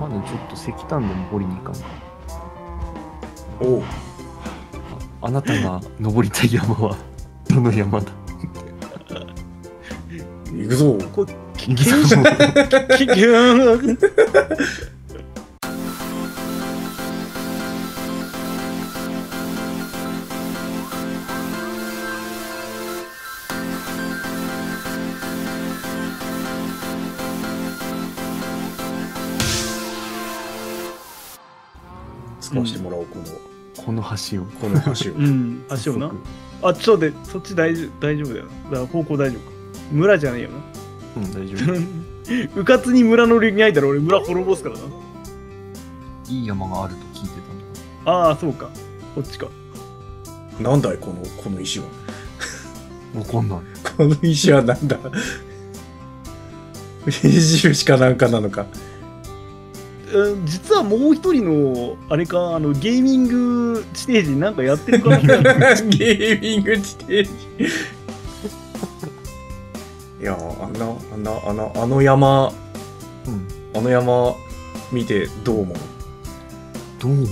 まだちょっと石炭で登りに行かんか。 おう。 あなたが登りたい山はどの山だ。 行くぞ。 こき使わせてもらおう、 この橋を。 この橋を。 うん橋をな。あちょっと待ってそっち大丈夫だよな。だから方向大丈夫か。村じゃねえよな。 うん大丈夫。 うかつに村の領域に入ったら俺村滅ぼすからな。 いい山があると聞いてたんだ。 ああそうかこっちか。 なんだいこの石は。 わかんない。 この石はなんだ。目印かなんかなのか。 実はもう一人のあれかゲーミングステージになんかやってるかな。 ゲーミングステージ。いやあの山、 うん。 あの山見てどう思う？ どう思う？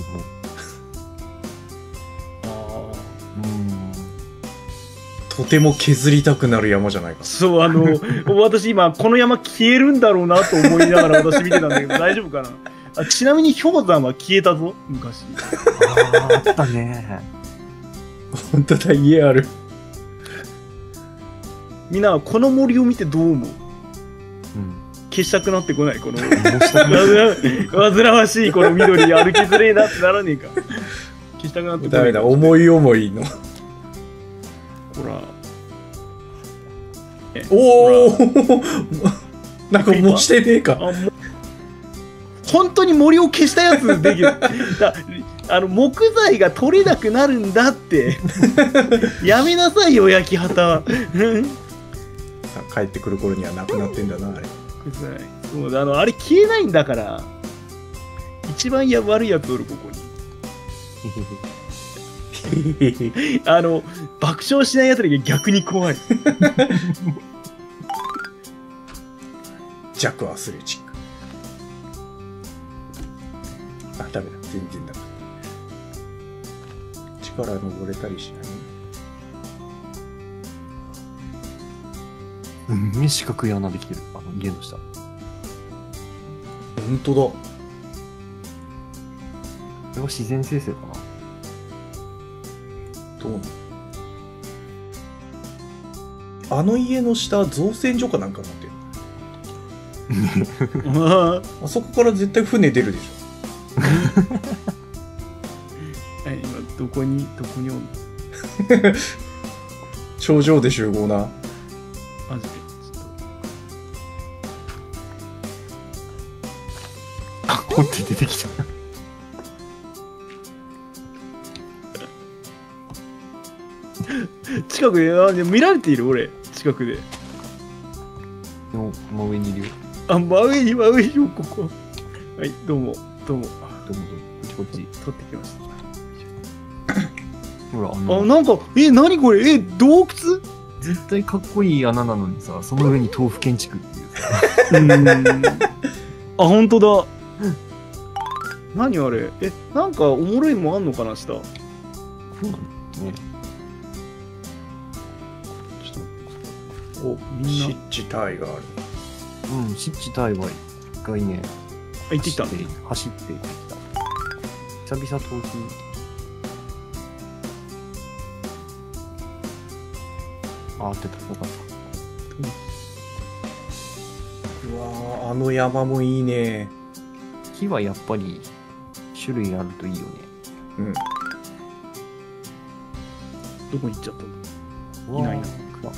あとても削りたくなる山じゃないか。 そう私今この山消えるんだろうなと思いながら私見てたんだけど大丈夫かな。ちなみに氷山は消えたぞ昔。 あったね。 本当だ、家ある。 みんなはこの森を見てどう思う？ うん。 消したくなってこないこのした煩わしいこの緑歩きづれえなってならねえか。消したくなってこない。 ダメだ、思い思いの。 ほら。 おおなんかもうしてねえか。 もう本当に森を消したやつできる。木材が取れなくなるんだって。やめなさいよ焼き畑。 さ帰ってくる頃にはなくなってんだな、あれ。 そうあれ消えないんだから。一番悪いやつおるここに。爆笑しないやつだけ逆に怖い。 弱アスレチック。あ、ダメだ、全然ダメだ。力登れたりしない。 うん、四角い穴できてる。家の下。 本当だ。 これは自然生成かな。 どうなの？あの家の下、造船所かなんかなってる。あそこから絶対船出るでし今どこにおんの？ ょ。頂上で集合な。 マジで掘って出てきた。 近くで見られている俺近くで。 の真上にいるよ。 真上によここ。はいどうも。 どうもこっちこっち。 取ってきました。 ほらなんか何これ洞窟？ 絶対かっこいい穴なのにさ、その上に豆腐建築っていうさ。 本当だ。何あれなんかおもろいもんあんのかな下。 そうなんだね。ちょっと待って。 おみんな湿地帯がある。 うん、湿地帯は一回ね、 行ってきたの？ 走って行ってきた。久々豆腐。合ってた。よかった。 うわー、あの山もいいね。 木はやっぱり種類あるといいよね。 うん。 どこに行っちゃったの？いないな。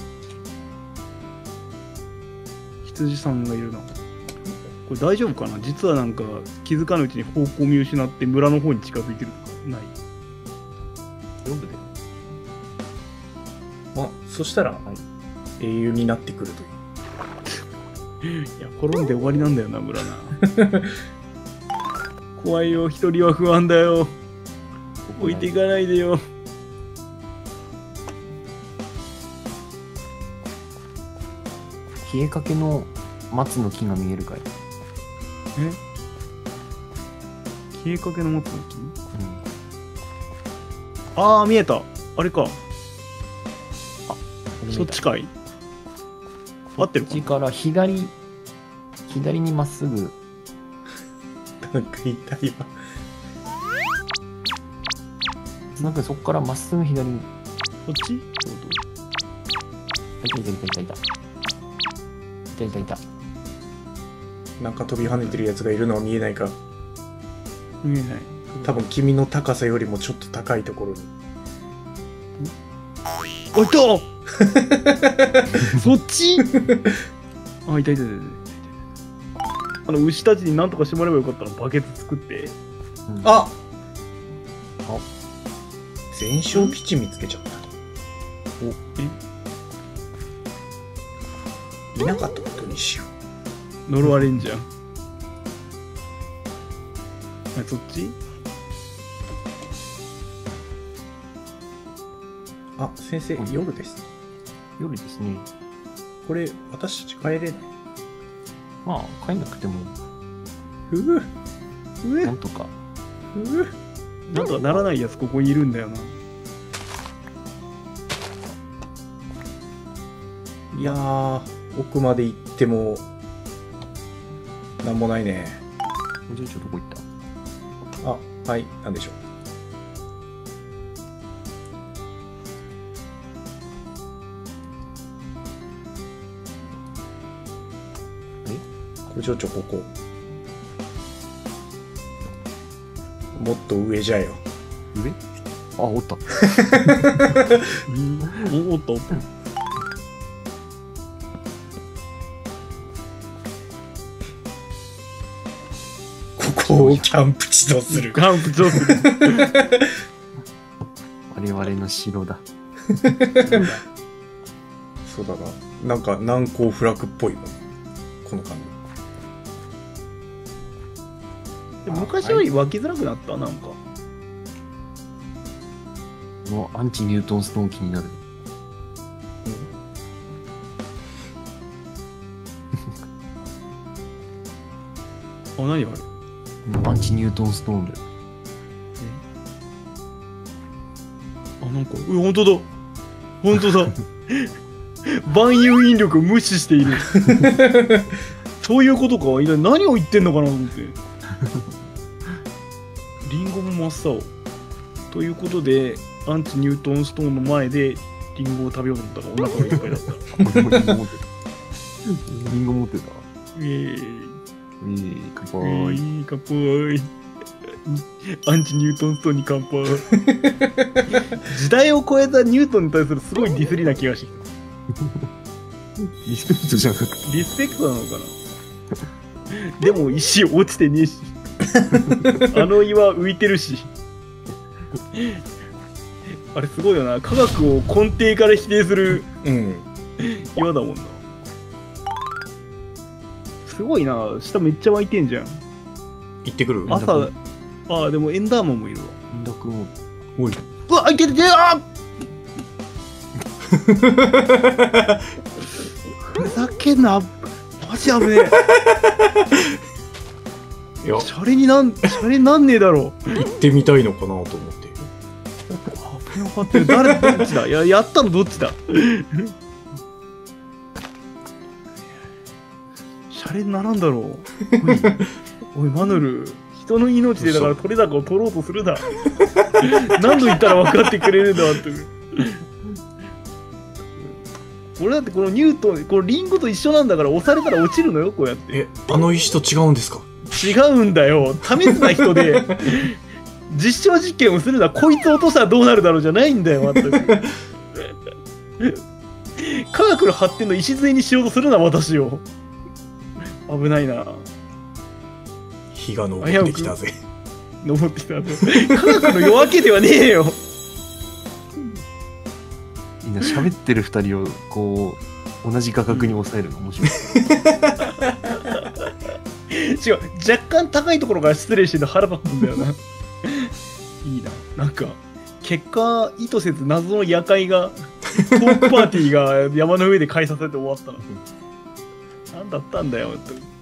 羊さんがいるな。これ大丈夫かな？実はなんか気づかぬうちに方向を見失って村の方に近づいてるとかない？ 大丈夫だよ。 まあ、そしたら、英雄になってくるという。 いや転んで終わりなんだよな村な。怖いよ一人は不安だよ。置いていかないでよ。 消えかけの松の木が見えるかい？ 消えかけの松の木。 うん。 ああ、見えた。あれか。そっちかい。合ってるかこっちから左にまっすぐ。 なんか痛いわ。 なんかそこからまっすぐ左に。 こっち。 いたいたいたいたいた。いたいたいた。 なんか飛び跳ねてるやつがいるのは見えないか。 見えない。 多分君の高さよりもちょっと高いところに。 あ、いたそっちあ、いたいたいたいた。牛たちになんとかしてもらえばよかったらバケツ作って。 うん、 あ全焼基地見つけちゃった。いなかったことにしよ呪われんじゃん。あ、そっちう。あ、先生、夜です。 夜ですね。 これ、私たち帰れない。 まあ、帰んなくても、 うぅなんとか。 なんとかならないやつここにいるんだよな。 いやー、奥まで行っても、なんもないね。 おじいちゃんどこ行った？ あ、はい、なんでしょう。工場長、ここ。もっと上じゃよ。 上？あ、おった。 おっと。 ここをキャンプ地とする。 キャンプ場する。 我々の城だ。 そうだな。なんか難攻不落っぽいもん。この感じ。 昔より湧きづらくなったなんか。 もうアンチニュートンストーン気になる。 あ、何あれアンチニュートンストーンで。 あ、なんか、ほんとだほんとだ万有引力を無視している。そういうことか。一体何を言ってんのかなと思って。リンゴも真っ青。ということで、アンチニュートンストーンの前でリンゴを食べようと思ったらお腹がいっぱいだった。 リンゴ持ってた。リンゴ持ってた。乾杯。 乾杯。アンチニュートンストーンに乾杯。時代を超えたニュートンに対するすごいディスりな気がしてきた。 リスペクトじゃなくて。 リスペクトなのかな。でも石落ちてねえし。あの岩浮いてるし。あれすごいよな。科学を根底から否定する岩だもんな。すごいな。下めっちゃ湧いてんじゃん。 行ってくる。 朝、ああ、でもエンダーマンもいるわ。 エンダ君を。 おい。 うわ、いててて、あふざけんな。マジ危ねえ。 いや、 シャレになんねえだろ。 行ってみたいのかなと思って。 危なかったよ。誰、どっちだ。やったのどっちだ。シャレにならんだろう。おい、マヌル。人の命でだから取れ高を取ろうとするな。何度言ったら分かってくれるんだって。俺だってこのニュートン、このリンゴと一緒なんだから押されたら落ちるのよ、こうやって。 え、あの石と違うんですか？ 違うんだよ。試すな人で。実証実験をするな。こいつ落としたらどうなるだろうじゃないんだよ、全く。科学の発展の礎にしようとするな、私を。危ないな。 火が昇ってきたぜ。 登ってきた。科学の夜明けではねえよ。 みんな喋ってる二人をこう同じ画角に抑えるの面白い。 違う、若干高いところから失礼してる腹立つんだよな。いいな。なんか結果意図せず謎の夜会がトークパーティーが山の上で開催されて終わったな。何だったんだよって。